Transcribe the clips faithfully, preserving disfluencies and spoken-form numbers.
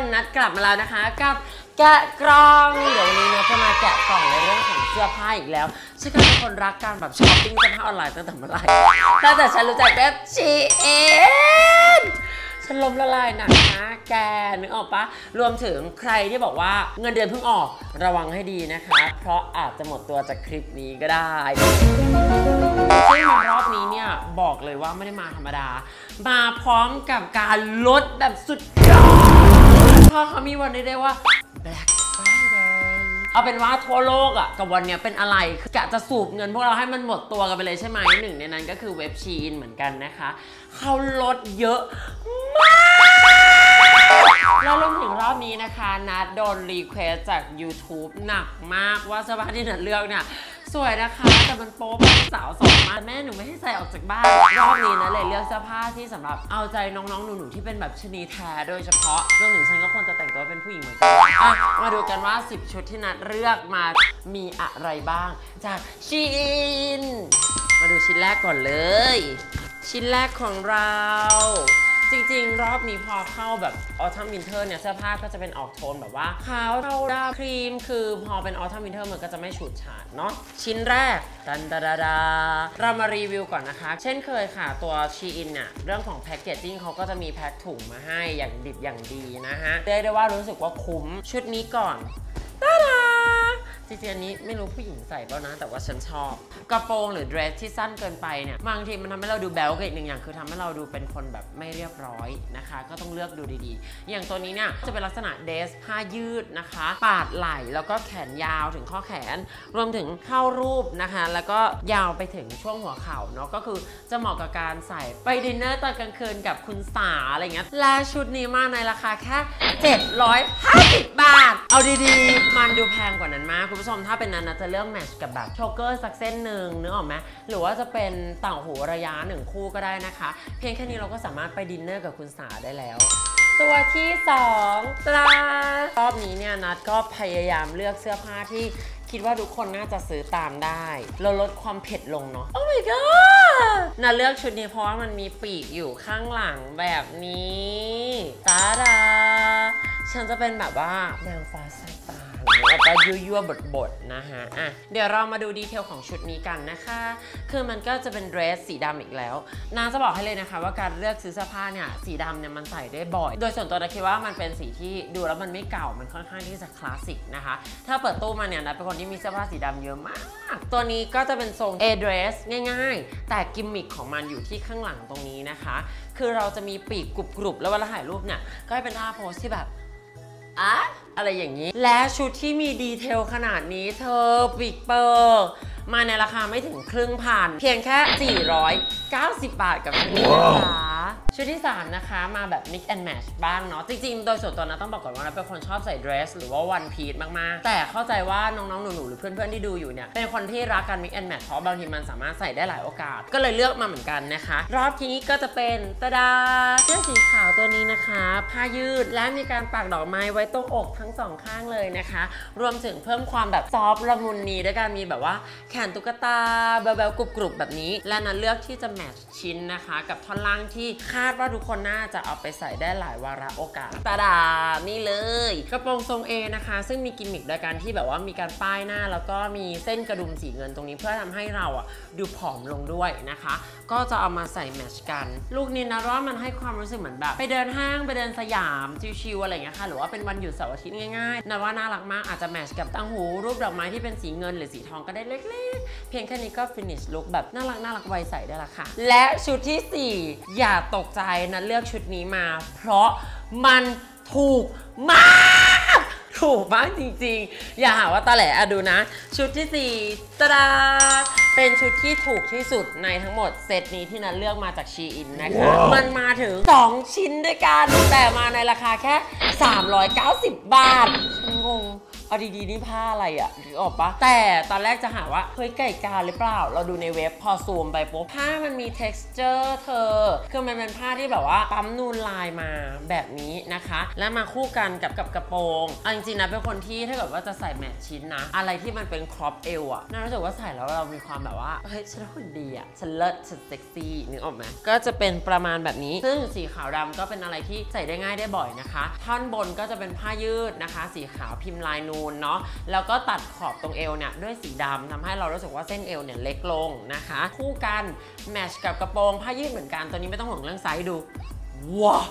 นัดกลับมาแล้วนะคะกับแกะกล่องเดี๋ยววันนี้เนี่ยจะมาแกะกล่องในเรื่องของเสื้อผ้าอีกแล้วฉันก็เป็นคนรักการแบบช้อปปิ้งเสื้อผ้าออนไลน์ตั้งแต่เมื่อไหร่ตั้งแต่ฉันรู้จักเว็บ ชี เอ็น ฉันล้มละลายหนักนะแกนึกออกปะรวมถึงใครที่บอกว่าเงินเดือนเพิ่งออกระวังให้ดีนะคะเพราะอาจจะหมดตัวจากคลิปนี้ก็ได้ซึ่งมารอบนี้เนี่ยบอกเลยว่าไม่ได้มาธรรมดามาพร้อมกับการลดแบบสุดยอดเพราะเขามีวันนี้ได้ว่า Black Friday เอาเป็นว่าทั่วโลกอ่ะกับวันนี้เป็นอะไรคือกะจะสูบเงินพวกเราให้มันหมดตัวกันไปเลยใช่ไหมหนึ่งในนั้นก็คือเว็บชีอินเหมือนกันนะคะเขาลดเยอะมากแล้วรวมถึงรอบนี้นะคะนัดโดนรีเควสจาก YouTube หนักมากว่าเสื้อผ้าที่นัดเลือกเนี่ยสวยนะคะแต่มันโป๊เป็นสาวสองมาแม่หนูไม่ให้ใส่ออกจากบ้านรอบนี้นะเลยเลือกเสื้อผ้าที่สำหรับเอาใจน้องๆหนูๆที่เป็นแบบชนีแท้โดยเฉพาะรวมถึงฉันก็ควรจะแต่งตัวเป็นผู้หญิงเหมือนกันอ่ะมาดูกันว่าสิบชุดที่นัดเลือกมามีอะไรบ้างจากชีอินมาดูชิ้นแรกก่อนเลยชิ้นแรกของเราจริงๆรอบนี้พอเข้าแบบออทัมวินเทอร์เนี่ยเสื้อผ้าก็จะเป็นออกโทนแบบว่าขาวเทาดำครีมคือพอเป็นออทัมวินเทอร์มันก็จะไม่ฉูดฉาดเนาะชิ้นแรกดันดาดาดาเรามารีวิวก่อนนะคะเช่นเคยค่ะตัวชีอินเนี่ยเรื่องของแพคเกจจิ้งเขาก็จะมีแพ็คถุงมาให้อย่างดิบอย่างดีนะฮะเรียกได้ว่ารู้สึกว่าคุ้มชุดนี้ก่อนตาดาจริงๆอันนี้ไม่รู้ผู้หญิงใส่เปล่านะแต่ว่าฉันชอบกระโปรงหรือเดรสที่สั้นเกินไปเนี่ยบางทีมันทำให้เราดูแบลกับอีกหนึ่งอย่างคือทำให้เราดูเป็นคนแบบไม่เรียบร้อยนะคะก็ต้องเลือกดูดีๆอย่างตัวนี้เนี่ยจะเป็นลักษณะเดรสผ้ายืดนะคะปาดไหล่แล้วก็แขนยาวถึงข้อแขนรวมถึงเข้ารูปนะคะแล้วก็ยาวไปถึงช่วงหัวเข่าเนาะก็คือจะเหมาะกับการใส่ไปดินเนอร์ตอนกลางคืนกับคุณสาอะไรเงี้ยและชุดนี้มาในราคาแค่เจ็ดร้อยห้าสิบบาทเอาดีๆมันดูแพงกว่านั้นมากคุณผู้ชมถ้าเป็นนั้นนะจะเลือกแมทช์กับแบบโชเกอร์สักเส้นหนึ่งนึกออกไหมหรือว่าจะเป็นต่างหูระยะหนึ่งคู่ก็ได้นะคะเพียงแค่นี้เราก็สามารถไปดินเนอร์กับคุณสาได้แล้วตัวที่สองตรารอบนี้เนี่ยนัดก็พยายามเลือกเสื้อผ้าที่คิดว่าทุกคนน่าจะซื้อตามได้เราลดความเผ็ดลงเนาะ โอ้ my god นัดเลือกชุดนี้เพราะว่ามันมีปีกอยู่ข้างหลังแบบนี้ตาดาฉันจะเป็นแบบว่านางฟ้าสายตาแล้วก็ยั่วๆบดๆนะฮะอ่ะเดี๋ยวเรามาดูดีเทลของชุดนี้กันนะคะคือมันก็จะเป็นเดรสสีดำอีกแล้วนาจะบอกให้เลยนะคะว่าการเลือกซื้อเสื้อผ้าเนี่ยสีดำเนี่ยมันใส่ได้บ่อยโดยส่วนตัวนะคิดว่ามันเป็นสีที่ดูแล้วมันไม่เก่ามันค่อนข้างที่จะคลาสสิกนะคะถ้าเปิดตู้มาเนี่ยนะเป็นคนที่มีเสื้อผ้าสีดำเยอะมากตัวนี้ก็จะเป็นทรง A dress ง่ายๆแต่กิมมิคของมันอยู่ที่ข้างหลังตรงนี้นะคะคือเราจะมีปีกกรุบๆแล้วเวลาถ่ายรูปเนี่ยก็เป็นท่าโพสที่แบบอะอะไรอย่างนี้และชุดที่มีดีเทลขนาดนี้เธอปีกเปอร์มาในราคาไม่ถึงครึ่งพันเพียงแค่สี่ร้อยเก้าสิบบาทกับชุดนี้นะคะชุดที่สามนะคะมาแบบ mix and match บ้างเนาะจริงๆโดยส่วนตัวนะต้องบอกก่อนว่านะเป็นคนชอบใส่เดรสหรือว่า one piece มากๆแต่เข้าใจว่าน้องๆหนูๆหรือเพื่อนๆที่ดูอยู่เนี่ยเป็นคนที่รักการ mix and match เพราะบางทีมันสามารถใส่ได้หลายโอกาสก็เลยเลือกมาเหมือนกันนะคะรอบนี้ก็จะเป็นตะดาเสื้อสีขาวตัวนี้นะคะผ้ายืดและมีการปักดอกไม้ไว้ตรงอกทั้งสองข้างเลยนะคะรวมถึงเพิ่มความแบบซอฟต์ละมุนนีด้วยการมีแบบว่าแขนตุ๊กตาเบลๆกรุบๆแบบนี้และนั้นเลือกที่จะแมทช์ชิ้นนะคะกับท่อนล่างที่คาดว่าทุกคนน่าจะเอาไปใส่ได้หลายวาระโอกาสตาดานี่เลยกระโปรงทรง A นะคะซึ่งมีกิมมิคโดยการที่แบบว่ามีการป้ายหน้าแล้วก็มีเส้นกระดุมสีเงินตรงนี้เพื่อทำให้เราอ่ะดูผอมลงด้วยนะคะก็จะเอามาใส่แมทช์กันลูกนี้นะว่ามันให้ความรู้สึกเหมือนแบบไปเดินห้างไปเดินสยามชิวๆอะไรอย่างเงี้ยค่ะหรือว่าเป็นวันหยุดเสาร์อาทิตย์ง่ายๆนะว่าน่ารักมากอาจจะแมทช์กับต่างหูรูปดอกไม้ที่เป็นสีเงินหรือสีทองก็ได้เล็กๆเพียงแค่นี้ก็ฟินิชลุคแบบน่ารักน่ารักไวใส่ได้ละค่ะและชุดที่สี่อย่าตกใจนะเลือกชุดนี้มาเพราะมันถูกมากถูกมากจริงๆอย่าหาว่าตาแหล่อะดูนะชุดที่สี่ตาดาเป็นชุดที่ถูกที่สุดในทั้งหมดเซตนี้ที่นัดเลือกมาจากชีอินนะคะ wow. มันมาถึงสองชิ้นด้วยกันแต่มาในราคาแค่สามร้อยเก้าสิบบาทฉันงงเอาดีๆนี่ผ้าอะไรอ่ะนึกออกปะแต่ตอนแรกจะหาว่าเฮ้ยไก่กาหรือเปล่าเราดูในเว็บพอซูมไปปุ๊บผ้ามันมี texture เธอคือมันเป็นผ้าที่แบบว่าปั๊มนูนลายมาแบบนี้นะคะแล้วมาคู่กันกับกับกระโปรงเอาจริงๆนะเป็นคนที่ถ้าเกิดว่าจะใส่แมทชิ้นนะอะไรที่มันเป็นครอปเอวอ่ะน่ารู้สึกว่าใส่แล้วเรามีความแบบว่าเฮ้ยฉันหุ่นดีอ่ะฉันเลิศฉันเซ็กซี่นึกออกไหมก็จะเป็นประมาณแบบนี้ซึ่งสีขาวดำก็เป็นอะไรที่ใส่ได้ง่ายได้บ่อยนะคะท่อนบนก็จะเป็นผ้ายืดนะคะสีขาวพิมพ์ลายนูนเนาะแล้วก็ตัดขอบตรงเอวเนี่ยด้วยสีดำทำให้เรารู้สึกว่าเส้นเอวเนี่ยเล็กลงนะคะคู่กันแมทช์กับกระโปรงผ้ายืดเหมือนกันตัวนี้ไม่ต้องห่วงเรื่องไซส์ดูว้าว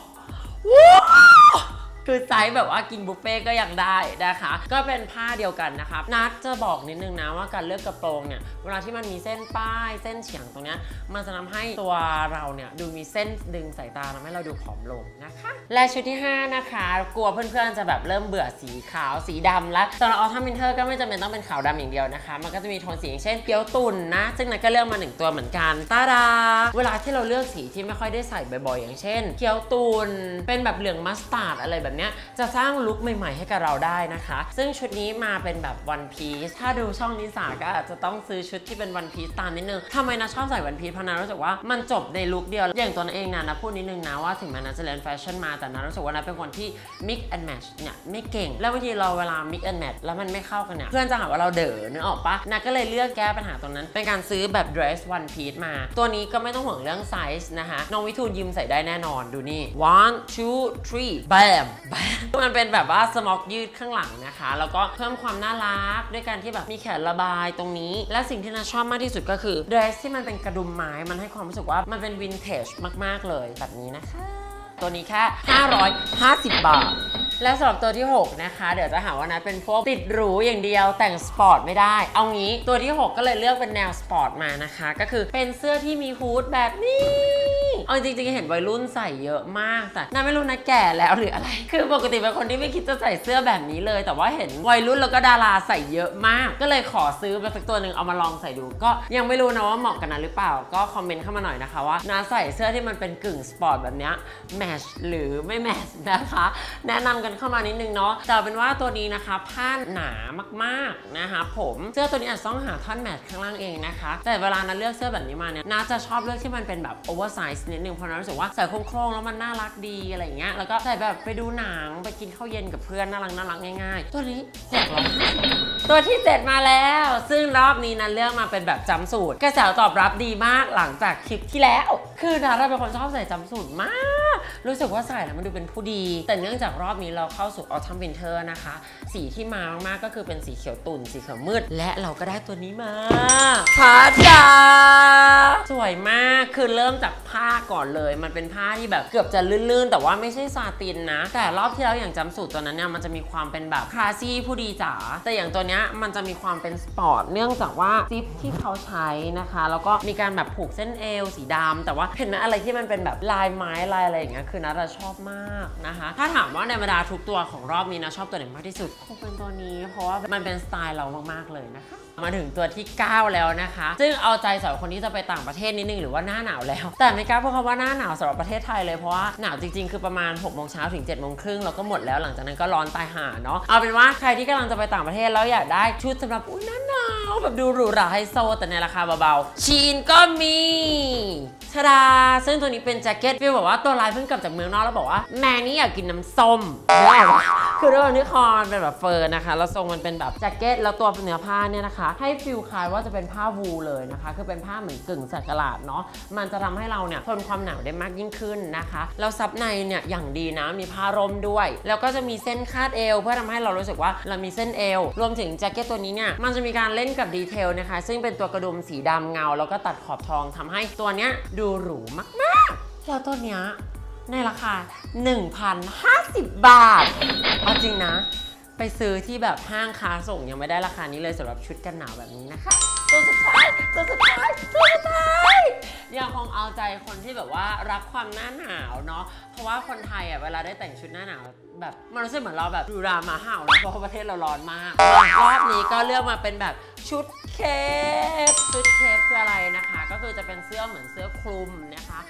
คือไซส์แบบว่ากินบุฟเฟ่ก็ยังได้นะคะก็เป็นผ้าเดียวกันนะคะนัดจะบอกนิดนึงนะว่าการเลือกกระโปรงเนี่ยเวลาที่มันมีเส้นป้ายเส้นเฉียงตรงเนี้ยมันจะทำให้ตัวเราเนี่ยดูมีเส้นดึงสายตาทำให้เราดูผอมลงนะคะและชุดที่ห้านะคะกลัวเพื่อนๆจะแบบเริ่มเบื่อสีขาวสีดำแล้วสำหรับออทัมวินเทอร์ก็ไม่จำเป็นต้องเป็นขาวดำอย่างเดียวนะคะมันก็จะมีโทนสีอย่างเช่นเกี๊ยวตุ่นนะซึ่งนัดก็เลือกมาหนึ่งตัวเหมือนกันตาดาเวลาที่เราเลือกสีที่ไม่ค่อยได้ใส่บ่อยๆอย่างเช่นเกี๊ยวตุ่นเป็นแบบเหลืองมัสตาร์ดอะไรแบบเนี้ยจะสร้างลุคใหม่ๆให้กับเราได้นะคะซึ่งชุดนี้มาเป็นแบบวันพีซถ้าดูช่องนิสาก็อาจจะต้องซื้อชุดที่เป็นวันพีซตามนิดนึงทำไมนะชอบใส่วันพีซเพราะนะรู้สึกว่ามันจบในลุคเดียวอย่างตัวเองนะนะพูดนิดนึงนะว่าถึงแม้นะจะเรียนแฟชั่นมาแต่นะรู้สึกว่านะเป็นคนที่ mix and match เนี่ยไม่เก่งแล้วบางทีเราเวลา mix and match แล้วมันไม่เข้ากันเนี่ยเพื่อนจะหาว่าเราเด๋อนึกออกปะนะก็เลยเลือกแก้ปัญหาตรงนั้นเป็นการซื้อแบบ dress one piece มาตัวนี้ก็ไม่ต้องห่วงเรื่องไซส์นะคะน้องวิทูลยิมใส่ได้แน่นอนดูนี่ one two three bam bam มันเป็นแบบว่าสม็อกยืดข้างหลังนะคะแล้วก็เพิ่มความน่ารักด้วยการที่แบบมีแขนระบายตรงนี้และสิ่งที่น่าชอบมากที่สุดก็คือเดรสที่มันเป็นกระดุมไม้มันให้ความรู้สึกว่ามันเป็นวินเทจมากๆเลยแบบนี้นะคะตัวนี้แค่ห้าร้อยห้าสิบบาทและสำหรับตัวที่หกนะคะเดี๋ยวจะหาว่านะเป็นพวกติดหรูอย่างเดียวแต่งสปอร์ตไม่ได้เอางี้ตัวที่หกก็เลยเลือกเป็นแนวสปอร์ตมานะคะก็คือเป็นเสื้อที่มีฮู้ดแบบนี้เอาจริงๆเห็นวัยรุ่นใส่เยอะมากแต่น่าไม่รู้นะแก่แล้วหรืออะไรคือปกติเป็นคนที่ไม่คิดจะใส่เสื้อแบบนี้เลยแต่ว่าเห็นวัยรุ่นแล้วก็ดาราใส่เยอะมากก็เลยขอซื้อมาสักตัวหนึ่งเอามาลองใส่ดูก็ยังไม่รู้นะว่าเหมาะกันนะหรือเปล่าก็คอมเมนต์เข้ามาหน่อยนะคะว่าน้าใส่เสื้อที่มันเป็นกึ่งสปอร์ตแบบนี้แมทช์หรือไม่แมทช์นะคะแนะนำกันเข้ามานิดนึงเนาะแต่เป็นว่าตัวนี้นะคะผ้าหนามากๆนะคะผมเสื้อตัวนี้อาจจะต้องหาท่อนแมทข้างล่างเองนะคะแต่เวลาน้าเลือกเสื้อแบบนี้มาเนี่ยน้าจะชอบเลือกที่มันเป็นแบบโอเวอร์ไซส์นิดนึงเพราะน้ารู้สึกว่าใส่โครงๆแล้วมันน่ารักดีอะไรเงี้ยแล้วก็ใส่แบบไปดูหนังไปกินข้าวเย็นกับเพื่อนน่ารักน่ารักง่ายๆตัวนี้เจ็ดร้อยตัวที่เจ็ดมาแล้วซึ่งรอบนี้นั้นเลือกมาเป็นแบบจัมป์สูทกระแสตอบรับดีมากหลังจากคลิปที่แล้วคือน้าเราเป็นคนชอบใส่จัมป์สูทมากรู้สึกว่าใส่แล้วมันดูเป็นผู้ดีแต่เนื่องจากรอบนี้เราเข้าสู่ Autumn Winter นะคะสีที่มามากๆก็คือเป็นสีเขียวตุ่นสีเขียวมืดและเราก็ได้ตัวนี้มาพาดาสวยมากคือเริ่มจากผ้าก่อนเลยมันเป็นผ้าที่แบบเกือบจะลื่นๆแต่ว่าไม่ใช่ซาตินนะแต่รอบที่แล้วอย่างจำสูตรตัวนั้นเนี่ยมันจะมีความเป็นแบบคลาสซี่ผู้ดีจ๋าแต่อย่างตัวเนี้ยมันจะมีความเป็นสปอร์ตเนื่องจากว่าซิปที่เขาใช้นะคะแล้วก็มีการแบบผูกเส้นเอวสีดำแต่ว่าเห็นไหมอะไรที่มันเป็นแบบลายไม้ลายอะไรอย่างเงี้ยคือนัทชอบมากนะคะถ้าถามว่าในบรรดาทุกตัวของรอบนี้นะชอบตัวไหนมากที่สุดคงเป็นตัวนี้เพราะว่ามันเป็นสไตล์เรามากๆเลยนะคะมาถึงตัวที่เก้าแล้วนะคะซึ่งเอาใจสำหรับคนที่จะไปต่างประเทศนิดนึงหรือว่าหน้าหนาวแล้วแต่ไม่กล้าพูดคำว่าหน้าหนาวสำหรับประเทศไทยเลยเพราะว่าหนาวจริงๆคือประมาณหกโมงเช้าถึงเจ็ดโมงครึ่งแล้วก็หมดแล้วหลังจากนั้นก็ร้อนตายห่าเนาะเอาเป็นว่าใครที่กำลังจะไปต่างประเทศแล้วอยากได้ชุดสำหรับอุ้ยหน้าหนาวแบบดูหรูหราไฮโซแต่ในราคาเบาๆชีนก็มีชดาซึ่งตัวนี้เป็นแจ็คเก็ตฟีลแบบว่าตัวลายเพิ่งกลับจากเมืองนอกแล้วบอกว่าแม่นี่อยากกินน้ำส้มคือด้วยที่คอเป็นแบบเฟอร์นะคะแล้วทรงมันเป็นแบบแจ็คเก็ตแล้วตัวเนื้อผ้าเนี่ยนะคะให้ฟีลคล้ายว่าจะเป็นผ้าวูลเลยนะคะคือเป็นผ้าเหมือนกึ่งสักหลาดเนาะมันจะทำให้เราเนี่ยทนความหนาวได้มากยิ่งขึ้นนะคะแล้วซับในเนี่ยอย่างดีนะมีผ้าร่มด้วยแล้วก็จะมีเส้นคาดเอวเพื่อทำให้เรารู้สึกว่าเรามีเส้นเอวรวมถึงแจ็คเก็ตตัวนี้เนี่ยมันจะมีการเล่นกับดีเทลนะคะซึ่งเป็นตัวกระดุมสีดำเงาแล้วก็ตัดขอบทองทำให้ตัวเนี้ยดูหรูมากๆแล้วตัวเนี้ยในราคา หนึ่งพันห้าสิบ บาทเอาจริงนะไปซื้อที่แบบห้างค้าส่งยังไม่ได้ราคานี้เลยสำหรับชุดกันหนาวแบบนี้นะคะตัวสุดท้ายตัวสุดท้ายตัวสุดท้ายยังคงเอาใจคนที่แบบว่ารักความหน้าหนาวเนาะเพราะว่าคนไทยอ่ะเวลาได้แต่งชุดหน้าหนาวแบบมันรู้สึกเหมือนเราแบบดูรามาห่าวนะเพราะประเทศเราร้อนมากรอบนี้ก็เลือกมาเป็นแบบชุดเคปชุดเคปคืออะไรนะคะก็คือจะเป็นเสื้อเหมือนเสื้อคลุมนะคะ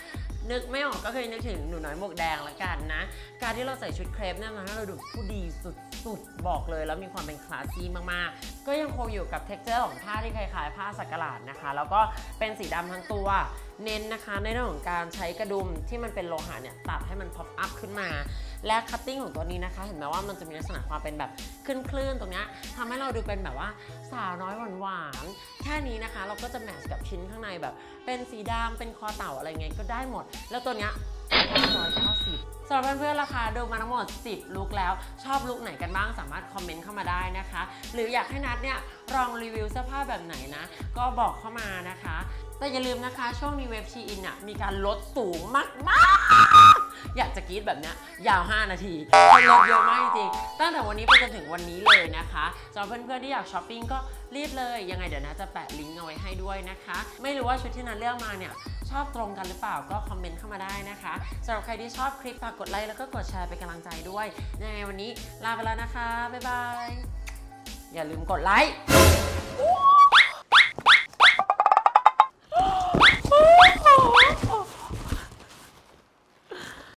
นึกไม่ออกก็เคยนึกถึงหนูน้อยหมวกแดงละกันนะการที่เราใส่ชุดเครปเนี่ยนะเราดูผู้ดีสุดๆบอกเลยแล้วมีความเป็นคลาสซี่มากๆก็ยังคงอยู่กับเท็กเจอร์ของผ้าที่คล้ายๆผ้าสักหลาดนะคะแล้วก็เป็นสีดำทั้งตัวเน้นนะคะในเรื่องของการใช้กระดุมที่มันเป็นโลหะเนี่ยตัดให้มันพ็อปอัพขึ้นมาและคัตติ้งของตัวนี้นะคะเห็นไหมว่ามันจะมีลักษณะความเป็นแบบขึ้นคลื่นตรงนี้ทำให้เราดูเป็นแบบว่าสาวน้อยหวานๆแค่นี้นะคะเราก็จะแมทช์กับชิ้นข้างในแบบเป็นสีดำเป็นคอเต่าอะไรเงี้ยก็ได้หมดแล้วตัวเนี้ยห้าร้อยเก้าสิบสำหรับเพื่อนๆราคาดูมาทั้งหมดสิบลุคแล้วชอบลุคไหนกันบ้างสามารถคอมเมนต์เข้ามาได้นะคะหรืออยากให้นัดเนี่ยลองรีวิวเสื้อผ้าแบบไหนนะก็บอกเข้ามานะคะแต่อย่าลืมนะคะช่วงนี้เว็บชีอินเนี่ยมีการลดสูงมากๆอยากจะกรี๊ดแบบเนี้ยยาวห้านาทีคนลดเยอะมากจริงๆตั้งแต่วันนี้ไปจนถึงวันนี้เลยนะคะสำหรับเพื่อนๆที่อยากช้อปปิ้งก็รีบเลยยังไงเดี๋ยวนะจะแปะลิงก์เอาไว้ให้ด้วยนะคะไม่รู้ว่าชุดที่นัดเลือกมาเนี่ยชอบตรงกันหรือเปล่าก็คอมเมนต์เข้ามาได้นะคะสำหรับใครที่ชอบคลิปฝากกดไลค์แล้วก็กดแชร์เป็นกำลังใจด้วยยังไงวันนี้ลาไปแล้วนะคะบ๊ายบายอย่าลืมกดไลค์